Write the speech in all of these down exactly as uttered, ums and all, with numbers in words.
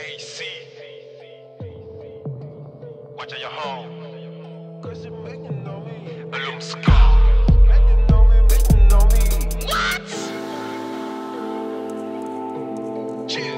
A C. Watch out your home. Allume Cigare. What? Chill.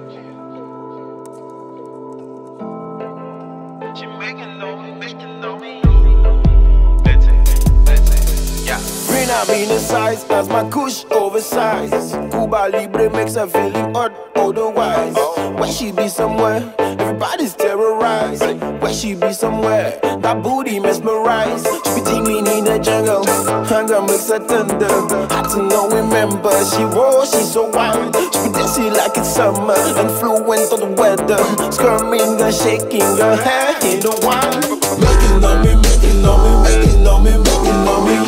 She making on me, making on me. That's it, that's it, yeah. Bring up in the size, that's my kush oversize. Cuba Libre makes her feeling odd, otherwise. When she be somewhere, everybody's terrorized. When she be somewhere, that booty mesmerize. She be teaming in the jungle, hunger makes her thunder. Hard to know, remember, she raw, she's so wild. She be dancing like it's summer, influent on the weather. Squirming and shaking her hair in the wild. Making on me, making on me, making on me, making on me.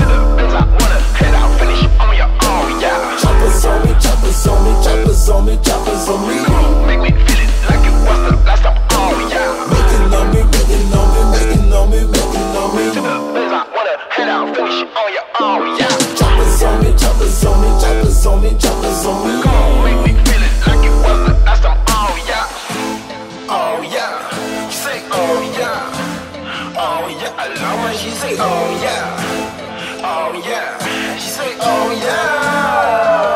Choppers on me, choppers on me, choppers on me, choppers on me. Make me feel it like it was the last time. Oh yeah. Making on me, making on me, making on me, making on me. To the place I wanna head out, finish it on your own. Yeah. Choppers on me, choppers on me, choppers on me, choppers on me. Come on, make me feel it like it was the last time. Oh yeah. Oh yeah. She say oh yeah. Oh yeah. I love when she say oh yeah. Oh yeah. She say oh yeah.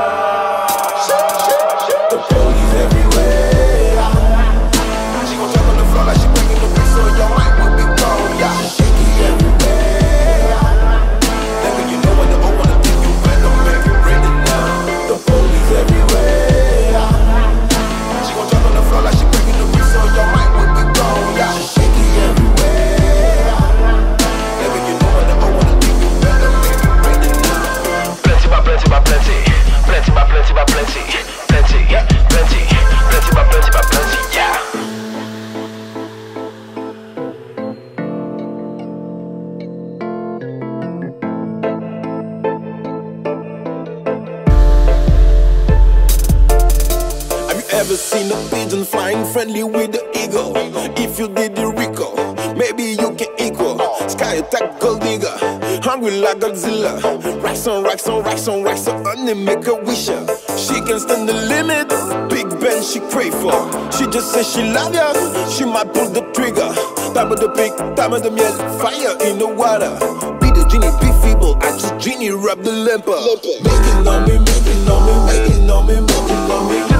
Ever seen a pigeon flying friendly with the eagle? If you did the Rico, maybe you can equal. Sky attack gold digger, hungry like Godzilla. Racks on racks on racks on racks on, and they make a wish. She can stand the limit, Big Ben she crave for. She just says she love ya, she might pull the trigger. Time of the pig, time of the miel, fire in the water. Be the genie, be feeble, I just genie rub the lamper. Making on me, making on me, making on me, making on me.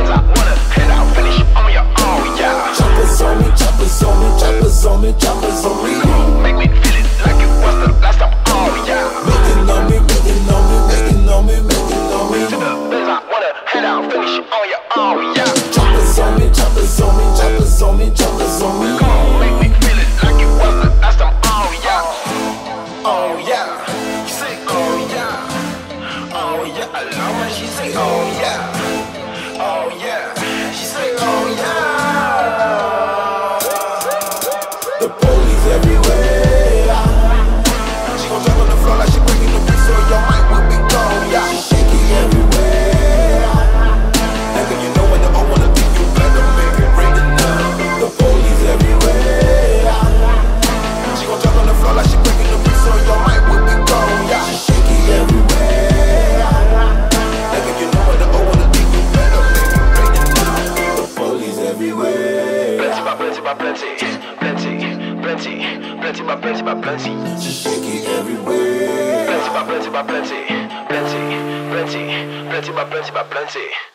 Choppers on me, choppers on me, choppers on me, choppers on me. Make me feel it like it was the last time. Oh yeah. Making on me, making on me, making on me, making on me. To the place I wanna head out, finish it on your own. Yeah. Choppers on me, choppers on me, choppers on me, choppers on me. Come on, make me feel it like it was the last time. Oh yeah. Oh yeah. She say oh yeah. Oh yeah. I love when she say oh yeah. Oh yeah. She say oh yeah. The police everywhere. She gon' jump on the floor like she breaking the beat, so your mic will be gone. Yeah. She shaking everywhere. Nigga, you know when the O wanna think you better make it break it down. The police everywhere. She gon' jump on the floor like she breaking the beat, so your mic will be gone. Yeah. She shaking everywhere. Nigga, you know when the O wanna think you better make it break it down. The police everywhere. Plenty by plenty by plenty, plenty, plenty, plenty by plenty by plenty. She shaking everywhere. Plenty by plenty by plenty, plenty, plenty, plenty by plenty by plenty.